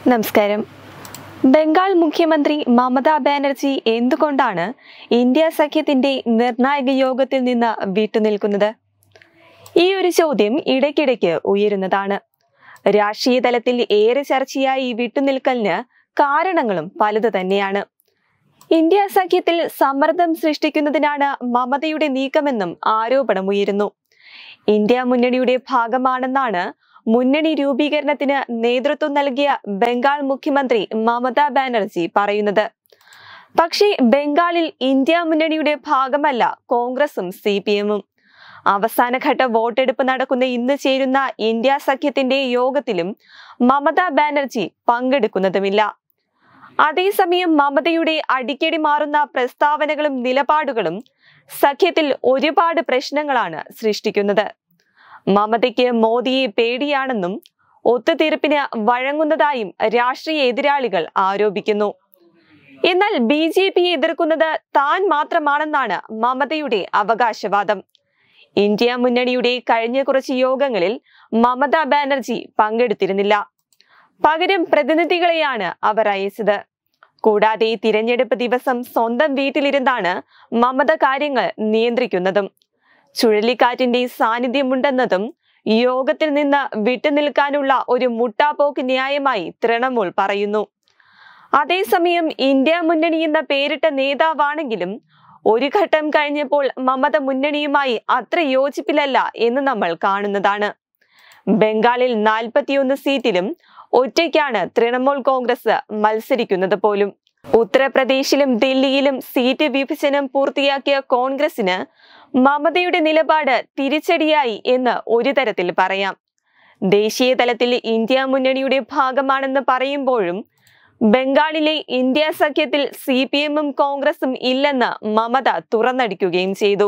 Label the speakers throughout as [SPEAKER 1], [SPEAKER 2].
[SPEAKER 1] നമസ്കാരം. ബംഗാൾ മുഖ്യമന്ത്രി മമതാ ബാനർജി എന്തുകൊണ്ടാണ് ഇന്ത്യ സഖ്യത്തിന്റെ നിർണായക യോഗത്തിൽ നിന്ന് വിട്ടുനിൽക്കുന്നത്? ഈ ഒരു ചോദ്യം ഇടയ്ക്കിടയ്ക്ക് ഉയരുന്നതാണ്. രാഷ്ട്രീയ തലത്തിൽ ഏറെ ചർച്ചയായി വിട്ടുനിൽക്കലിന് കാരണങ്ങളും പലത് തന്നെയാണ്. ഇന്ത്യ സഖ്യത്തിൽ സമ്മർദ്ദം സൃഷ്ടിക്കുന്നതിനാണ് മമതയുടെ നീക്കമെന്നും ആരോപണമുയരുന്നു. ഇന്ത്യ മുന്നണിയുടെ ഭാഗമാണെന്നാണ് മുന്നണി രൂപീകരണത്തിന് നേതൃത്വം നൽകിയ ബംഗാൾ മുഖ്യമന്ത്രി മമതാ ബാനർജി പറയുന്നത്. പക്ഷേ ബംഗാളിൽ ഇന്ത്യ മുന്നണിയുടെ ഭാഗമല്ല കോൺഗ്രസും CPM-ഉം. അവസാനഘട്ട വോട്ടെടുപ്പ് നടക്കുന്ന ഇന്ന് ചേരുന്ന ഇന്ത്യ സഖ്യത്തിന്റെ യോഗത്തിലും മമതാ ബാനർജി പങ്കെടുക്കുന്നതുമില്ല. അതേസമയം മമതയുടെ അടിക്കടി മാറുന്ന പ്രസ്താവനകളും നിലപാടുകളും സഖ്യത്തിൽ ഒരുപാട് പ്രശ്നങ്ങളാണ് സൃഷ്ടിക്കുന്നത്. മമതയ്ക്ക് മോദിയെ പേടിയാണെന്നും ഒത്തുതീർപ്പിന് വഴങ്ങുന്നതായും രാഷ്ട്രീയ എതിരാളികൾ ആരോപിക്കുന്നു. എന്നാൽ BJPയെ എതിർക്കുന്നത് താൻ മാത്രമാണെന്നാണ് മമതയുടെ അവകാശവാദം. ഇന്ത്യ മുന്നണിയുടെ കഴിഞ്ഞ കുറച്ച് യോഗങ്ങളിൽ മമതാ ബാനർജി പങ്കെടുത്തിരുന്നില്ല. പകരം പ്രതിനിധികളെയാണ് അവർ അയച്ചത്. കൂടാതെ തിരഞ്ഞെടുപ്പ് ദിവസം സ്വന്തം വീട്ടിലിരുന്നാണ് മമത കാര്യങ്ങൾ നിയന്ത്രിക്കുന്നതും. ചുഴലിക്കാറ്റിന്റെ സാന്നിധ്യമുണ്ടെന്നതും യോഗത്തിൽ നിന്ന് വിട്ടുനിൽക്കാനുള്ള ഒരു മുട്ടാപ്പോക്ക് ന്യായമായി തൃണമൂൽ പറയുന്നു. അതേസമയം ഇന്ത്യ മുന്നണി എന്ന പേരിട്ട നേതാവാണെങ്കിലും ഒരു ഘട്ടം കഴിഞ്ഞപ്പോൾ മമത മുന്നണിയുമായി അത്ര യോജിപ്പിലല്ല എന്ന് നമ്മൾ കാണുന്നതാണ്. ബംഗാളിൽ 41 സീറ്റിലും ഒറ്റയ്ക്കാണ് തൃണമൂൽ കോൺഗ്രസ് മത്സരിക്കുന്നത് പോലും. ഉത്തർപ്രദേശിലും ദില്ലിയിലും സീറ്റ് വിഭജനം പൂർത്തിയാക്കിയ കോൺഗ്രസിന് മമതയുടെ നിലപാട് തിരിച്ചടിയായി എന്ന് ഒരു തരത്തിൽ പറയാം. ദേശീയ തലത്തിൽ ഇന്ത്യ മുന്നണിയുടെ ഭാഗമാണെന്ന് പറയുമ്പോഴും ബംഗാളിലെ ഇന്ത്യ സഖ്യത്തിൽ CPM-ഉം കോൺഗ്രസും ഇല്ലെന്ന് മമത തുറന്നടിക്കുകയും ചെയ്തു.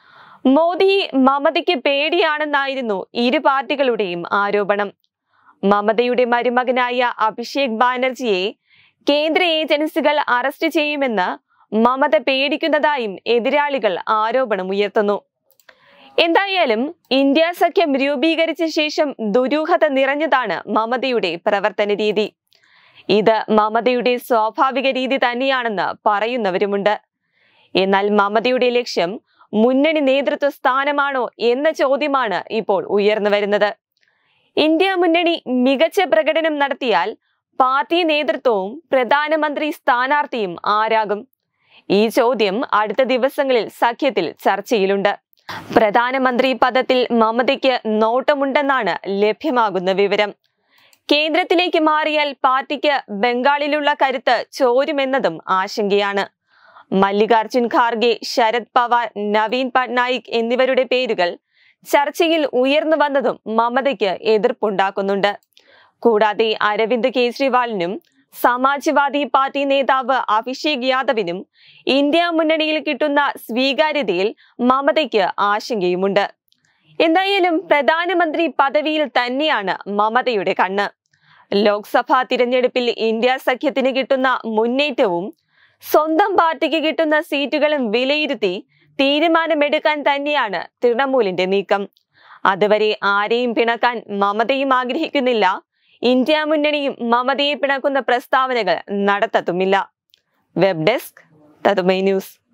[SPEAKER 1] മോദി മമതയ്ക്ക് പേടിയാണെന്നായിരുന്നു ഇരു പാർട്ടികളുടെയും ആരോപണം. മമതയുടെ മരുമകനായ അഭിഷേക് ബാനർജിയെ കേന്ദ്ര ഏജൻസികൾ അറസ്റ്റ് ചെയ്യുമെന്ന് മമത പേടിക്കുന്നതായും എതിരാളികൾ ആരോപണമുയർത്തുന്നു. എന്തായാലും ഇന്ത്യ സഖ്യം രൂപീകരിച്ച ശേഷം ദുരൂഹത നിറഞ്ഞതാണ് മമതയുടെ പ്രവർത്തന രീതി. ഇത് മമതയുടെ സ്വാഭാവിക രീതി തന്നെയാണെന്ന് പറയുന്നവരുമുണ്ട്. എന്നാൽ മമതയുടെ ലക്ഷ്യം മുന്നണി നേതൃത്വ സ്ഥാനമാണോ എന്ന ചോദ്യമാണ് ഇപ്പോൾ ഉയർന്നു വരുന്നത്. ഇന്ത്യ മുന്നണി മികച്ച പ്രകടനം നടത്തിയാൽ പാർട്ടി നേതൃത്വവും പ്രധാനമന്ത്രി സ്ഥാനാർത്ഥിയും ആരാകും? ഈ ചോദ്യം അടുത്ത ദിവസങ്ങളിൽ സഖ്യത്തിൽ ചർച്ചയിലുണ്ട്. പ്രധാനമന്ത്രി പദത്തിൽ മമതയ്ക്ക് നോട്ടമുണ്ടെന്നാണ് ലഭ്യമാകുന്ന വിവരം. കേന്ദ്രത്തിലേക്ക് മാറിയാൽ പാർട്ടിക്ക് ബംഗാളിലുള്ള കരുത്ത് ചോരുമെന്നതും ആശങ്കയാണ്. മല്ലികാർജുൻ ഖാർഗെ, ശരത് പവാർ, നവീൻ പട്നായിക് എന്നിവരുടെ പേരുകൾ ചർച്ചയിൽ ഉയർന്നു വന്നതും മമതയ്ക്ക് എതിർപ്പുണ്ടാക്കുന്നുണ്ട്. കൂടാതെ അരവിന്ദ് കെജ്രിവാളിനും സമാജ്വാദി പാർട്ടി നേതാവ് അഭിഷേക് യാദവിനും ഇന്ത്യ മുന്നണിയിൽ കിട്ടുന്ന സ്വീകാര്യതയിൽ മമതയ്ക്ക് ആശങ്കയുമുണ്ട്. എന്തായാലും പ്രധാനമന്ത്രി പദവിയിൽ തന്നെയാണ് മമതയുടെ കണ്ണ്. ലോക്സഭാ തിരഞ്ഞെടുപ്പിൽ ഇന്ത്യ സഖ്യത്തിന് കിട്ടുന്ന മുന്നേറ്റവും സ്വന്തം പാർട്ടിക്ക് കിട്ടുന്ന സീറ്റുകളും വിലയിരുത്തി തീരുമാനമെടുക്കാൻ തന്നെയാണ് തൃണമൂലിന്റെ നീക്കം. അതുവരെ ആരെയും പിണക്കാൻ മമതയും ആഗ്രഹിക്കുന്നില്ല. ഇന്ത്യ മുന്നണിയും മമതയെ പിണക്കുന്ന പ്രസ്താവനകൾ നടത്തത്തുമില്ല. വെബ് ഡെസ്ക് തത്തുമൈ ന്യൂസ്.